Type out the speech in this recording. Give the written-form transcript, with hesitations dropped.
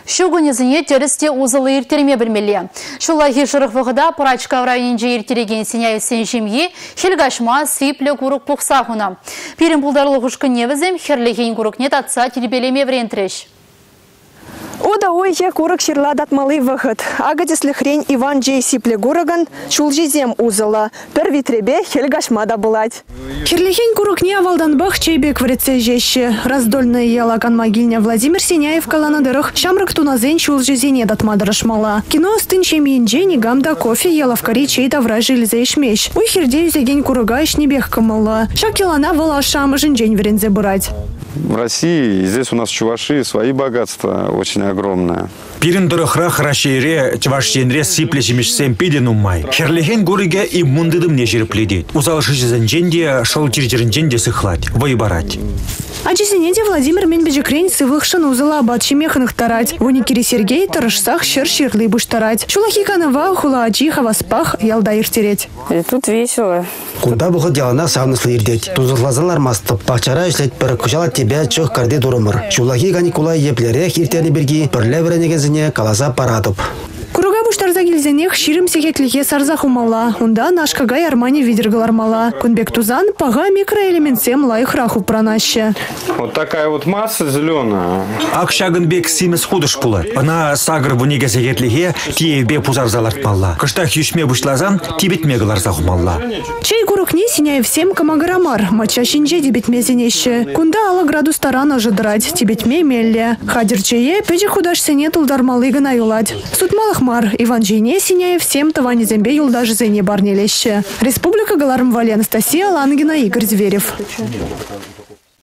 Шугунезіне терісте узылы ертерме білмелі. Шулахи жырық вғыда Пырачка районынжы ертереген сеняйсен жемге хелгашма свиплі күрік пұқсағына. Перін бұлдарлы ғұшқын невізім херлеген күрікне татса телебелеме врентреш. Ода ойхе курок шерла датмалы выход. Агадеслі хрень Иван Джей сипле гураган шулжизем узыла. Пер витребе хельгашмада булать. Херлихень курок не авалданбах чейбек в реце жеще. Раздольная ялакан могильня Владимир Сеняев каланадырых шамрак туназен шулжизене датмадырышмала. Кино стын чемьенджени гамда кофе ела в кари чейта вражи лизе ишмеш. Уй хердею зеген курага ишнебех камала. Шакилана вала шам жинджень врензе бурать. В России, здесь у нас чуваши, свои богатства очень огромные. Пирин дырыхрах рашейре чувашенре сиплешимешсем пиден уммай. Херлихен гуриге и мундыдым не жерпледет. Узалшизенженде шел черчеренженде сыхлать, выборать. А чесенеде Владимир Менбеджекрень сывыхшын узыла абатчи механых тарать. Воникири Сергей тарышсах шерширлы буш тарать. Шулахи канава хула ачиха васпах ялда иртереть. И тут весело. Куда бы хотела нас савныслы ирдеть. Тузырлазалар мастып. Пахчара ишлет перекушала тебя чох карды дурумыр. Шулахи ганикулай еплерех иртерни берги. Перле веренегензине каласа паратып. Куруга буштарза келзенех ширим секетлихе сарзах умала. Унда нашкагай армани видергалармала. Кунбек тузан пага микроэлементсем лайхраху пранаще. Вот такая вот масса зеленая. Акшагынбек симес худыш пулы. Она сагр вуниге секетлихе тиевбе пузарзалартмалла. Кыштах юшме бушлазан тибетмегалар захумалла. Чей курукне Сеняев всем камагарамар. Мача шинже дебетмезенеще. Кунда ала градус тарана жадрать. Тибетме мелле. Хадир чее пеже худаш сене тулдармалы гына юлать. Сутмалых мар Иван Джейне Сеняев всем тавани зембе юлдаж зене барнелеще. Республика Галармвали Анастасия Лангина, Игорь Зверев.